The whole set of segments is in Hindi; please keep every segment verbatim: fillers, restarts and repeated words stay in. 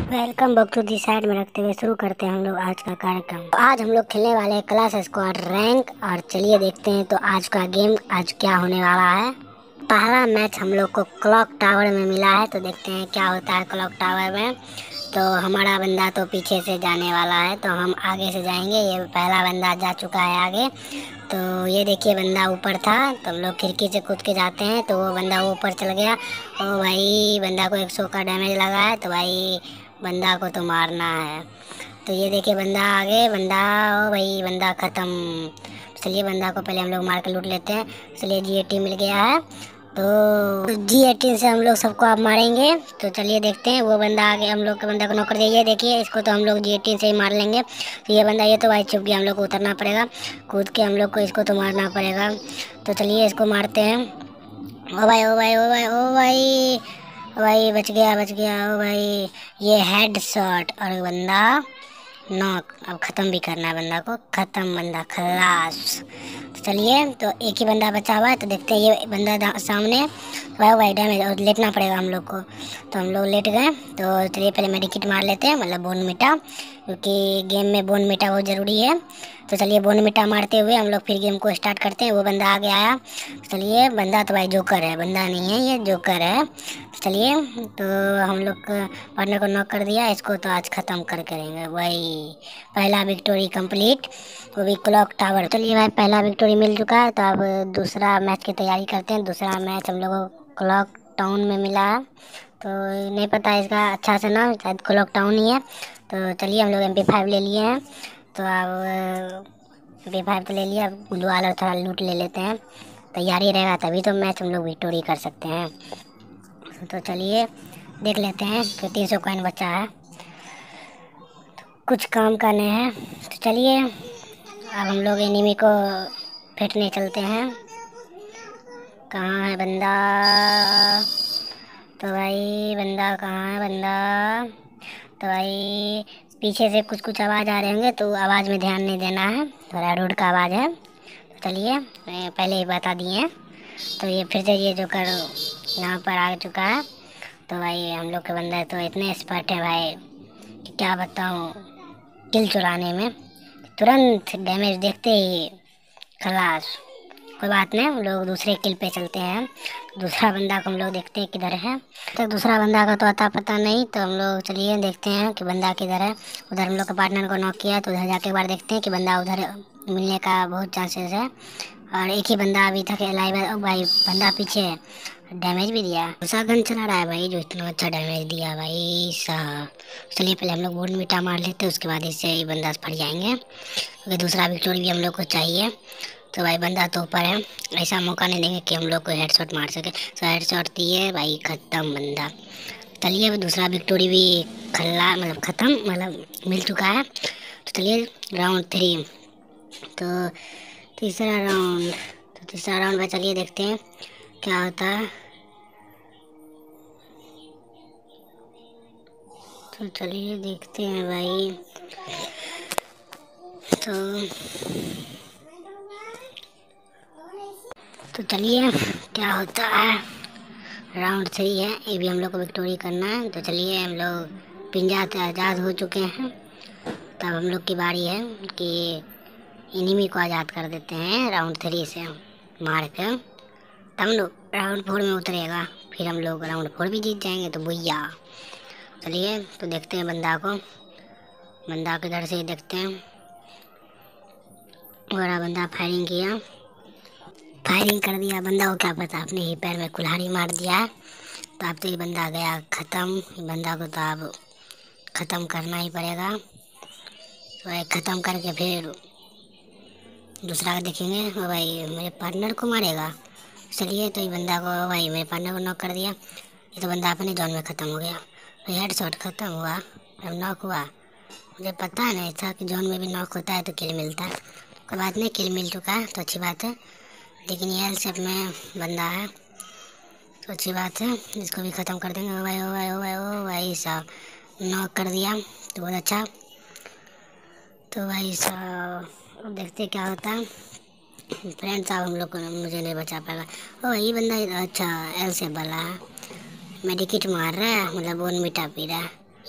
वेलकम बैक टू दी साइड में रखते हुए शुरू करते हैं हम लोग आज का कार्यक्रम। तो आज हम लोग खेलने वाले हैं क्लास स्क्वाड रैंक। और चलिए देखते हैं तो आज का गेम आज क्या होने वाला है। पहला मैच हम लोग को क्लॉक टावर में मिला है, तो देखते हैं क्या होता है क्लॉक टावर में। तो हमारा बंदा तो पीछे से जाने वाला है, तो हम आगे से जाएंगे। ये पहला बंदा जा चुका है आगे। तो ये देखिए बंदा ऊपर था, तो हम लोग खिड़की से कूद के जाते हैं तो वो बंदा ऊपर चल गया। ओ भाई, बंदा को एक सौ का डैमेज लगा है, तो भाई बंदा को तो मारना है। तो ये देखिए बंदा आगे, बंदा ओ भाई बंदा ख़त्म। चलिए बंदा को पहले हम लोग मार के लूट लेते हैं। चलिए जी एटी मिल गया है, तो जी एटीन से हम लोग सबको आप मारेंगे। तो चलिए देखते हैं। वो बंदा आगे हम लोग के बंदा को नॉक कर दिया। ये देखिए इसको तो हम लोग जी एटीन से ही मार लेंगे। तो ये बंदा ये तो भाई छुप गया, हम लोग को उतरना पड़ेगा कूद के, हम लोग को इसको तो मारना पड़ेगा। तो चलिए इसको मारते हैं। ओ भाई ओ भाई ओ भाई ओ भाई ओ भाई बच गया बच गया ओ भाई, ये हेड शॉट और बंदा नॉक। अब ख़त्म भी करना है बंदा को, ख़त्म बंदा खलास। तो चलिए तो एक ही बंदा बचा हुआ है, तो देखते हैं ये बंदा सामने। वाह भाई डैमेज, और लेटना पड़ेगा हम लोग को। तो हम लोग लेट गए। तो चलिए पहले मेडिकेट मार लेते हैं, मतलब बोन मिटा, क्योंकि गेम में बोन मिटा बहुत ज़रूरी है। तो चलिए बोन मिटा मारते हुए हम लोग फिर गेम को स्टार्ट करते हैं। वो बंदा आगे आया। चलिए बंदा तो भाई जोकर है, बंदा नहीं है ये जोकर है। चलिए तो हम लोग पार्टनर को नॉक कर दिया, इसको तो आज ख़त्म कर करेंगे। वही पहला विक्टोरी कंप्लीट, वो भी क्लॉक टावर। चलिए भाई पहला विक्टोरी मिल चुका है, तो अब दूसरा मैच की तैयारी करते हैं। दूसरा मैच हम लोगों को क्लॉक टाउन में मिला है, तो नहीं पता है इसका अच्छा से नाम, शायद क्लॉक टाउन ही है। तो चलिए हम लोग एम पी फाइव ले लिए हैं, तो अब एम पी फाइव तो ले लिया, अब गुलवाल और थोड़ा लूट ले लेते हैं। तैयारी रहेगा तभी तो मैच हम लोग विक्टोरी कर सकते हैं। तो चलिए देख लेते हैं कि तीन सौ कॉइन बचा है, तो कुछ काम करने हैं। तो चलिए अब हम लोग एनिमी को फेंटने चलते हैं। कहाँ है बंदा? तो भाई बंदा कहाँ है बंदा? तो भाई पीछे से कुछ कुछ आवाज़ आ रहे होंगे, तो आवाज़ में ध्यान नहीं देना है, थोड़ा रोड का आवाज़ है। तो चलिए पहले ही बता दिए हैं। तो ये फिर से ये जो कर यहाँ पर आ चुका है। तो भाई हम लोग के बंदे तो इतने एक्सपर्ट है भाई कि क्या बताऊँ, किल चुराने में तुरंत डैमेज देखते ही खलास। कोई बात नहीं, हम लोग दूसरे किल पे चलते हैं। दूसरा बंदा को हम लोग देखते हैं किधर है। तो दूसरा बंदा का तो अता पता नहीं, तो हम लोग चलिए देखते हैं कि बंदा किधर है। उधर हम लोग के पार्टनर को नॉक किया, तो उधर जाके एक बार देखते हैं कि बंदा उधर मिलने का बहुत चांसेस है। और एक ही बंदा अभी तक लाइव है। भाई बंदा पीछे है, डैमेज भी दिया। दूसरा गन चला रहा है भाई जो इतना अच्छा डैमेज दिया भाई साहब। चलिए पहले हम लोग बोर्ड मिटा मार लेते हैं, उसके बाद इससे ही बंदा फट जाएंगे, क्योंकि दूसरा विक्टोरी भी हम लोग को चाहिए। तो भाई बंदा तो ऊपर है, ऐसा मौका नहीं देंगे कि हम लोग को हेडशॉट मार सके। तो हेडशॉट दिए भाई, ख़त्म बंदा। चलिए अब दूसरा विक्टोरी भी खल्ला मतलब ख़त्म मतलब मिल चुका है। तो चलिए राउंड थ्री, तो तीसरा राउंड तो तीसरा राउंड में चलिए देखते हैं क्या होता है। तो चलिए देखते हैं भाई। तो तो चलिए क्या होता है। राउंड थ्री है, ये भी हम लोग को विक्टोरी करना है। तो चलिए हम लोग पिंजा से आज़ाद हो चुके हैं, तब हम लोग की बारी है कि एनिमी को आज़ाद कर देते हैं राउंड थ्री से मार कर। तब हम लोग राउंड फोर में उतरेगा, फिर हम लोग राउंड फोर भी जीत जाएंगे। तो भैया चलिए तो देखते हैं बंदा को, बंदा किधर से देखते हैं। बड़ा बंदा फायरिंग किया, फायरिंग कर दिया। बंदा को क्या पता, अपने ही पैर में कुल्हाड़ी मार दिया। तो अब तो ये बंदा गया ख़त्म। बंदा को तो अब ख़त्म करना ही पड़ेगा। तो भाई ख़त्म करके फिर दूसरा का देखेंगे। वो भाई मेरे पार्टनर को मारेगा। चलिए तो ये बंदा को भाई मेरे पार्टनर को नॉक कर दिया। ये तो बंदा अपने जोन में ख़त्म हो गया। हेड शॉट ख़त्म हुआ, अब नॉक हुआ। मुझे पता नहीं था कि जोन में भी नॉक होता है तो किल मिलता है। कोई बात नहीं, किल मिल चुका है तो अच्छी बात है। लेकिन ये एल शेप में बंदा है तो अच्छी बात है, इसको भी ख़त्म कर देंगे। ओ भाई ओ भाई ओ भाई ओ भाई साहब, नॉक कर दिया तो बहुत अच्छा। तो भाई साहब अब देखते क्या होता है। फ्रेंड साहब हम लोग को मुझे नहीं बचा पाएगा। ओ ये बंदा अच्छा एल शेप वाला है, मेडिकेट मार रहा है, मतलब बोन मिटा पी रहा है।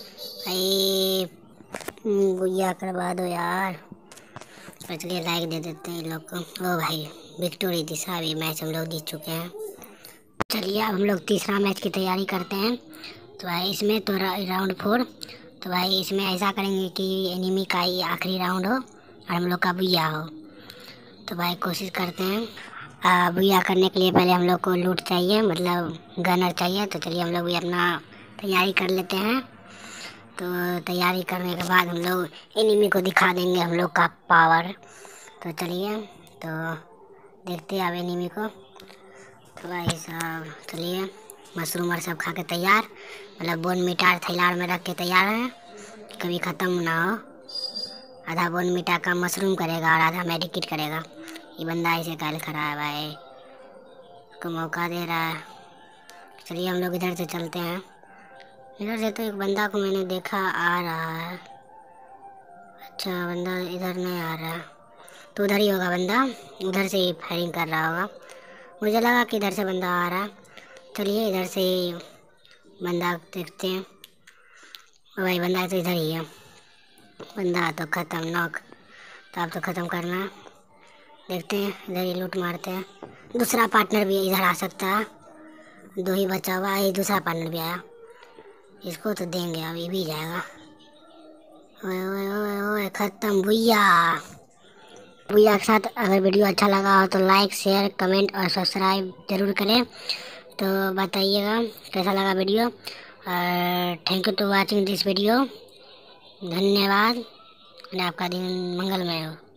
भाई भैया करवा दो यार। तो चलिए लाइक दे देते हैं लोग को। ओ भाई विक्टोरी दिशा भी मैच हम लोग जीत चुके हैं। चलिए अब हम लोग तीसरा मैच की तैयारी करते हैं। तो भाई इसमें तो रा, राउंड फोर। तो भाई इसमें ऐसा करेंगे कि एनिमी का ही आखिरी राउंड हो और हम लोग का भैया हो। तो भाई कोशिश करते हैं। भैया करने के लिए पहले हम लोग को लूट चाहिए, मतलब गनर चाहिए। तो चलिए हम लोग भी अपना तैयारी कर लेते हैं। तो तैयारी करने के बाद हम लोग एनिमी को दिखा देंगे हम लोग का पावर। तो चलिए तो देखते हैं अब एनिमी को। तो भाई साहब चलिए मशरूम और सब खा के तैयार, मतलब बोन मीटा थैलार में रख के तैयार है, कभी ख़त्म ना हो। आधा बोन मीटा का मशरूम करेगा और आधा मेडिकेट करेगा। ये बंदा ऐसे काल खड़ा है भाई, उसको मौका दे रहा है। चलिए हम लोग इधर से चलते हैं। इधर से तो एक बंदा को मैंने देखा आ रहा है। अच्छा बंदा इधर नहीं आ रहा, तो उधर ही होगा बंदा, उधर से ही फायरिंग कर रहा होगा। मुझे लगा कि इधर से बंदा आ रहा है। चलिए इधर से ही बंदा देखते हैं। भाई बंदा तो इधर ही है। बंदा तो ख़त्म नॉक। तो आप तो ख़त्म करना है। देखते हैं इधर ही लूट मारते हैं। दूसरा पार्टनर भी इधर आ सकता है, दो ही बचा हुआ है। दूसरा पार्टनर भी आया, इसको तो देंगे, अब ये भी जाएगा। ओए ओए ओए ओए ख़त्म भैया। भैया के साथ अगर वीडियो अच्छा लगा हो तो लाइक शेयर कमेंट और सब्सक्राइब ज़रूर करें। तो बताइएगा कैसा लगा वीडियो। और thank you to watching this video. धन्यवाद। आपका दिन मंगलमय हो।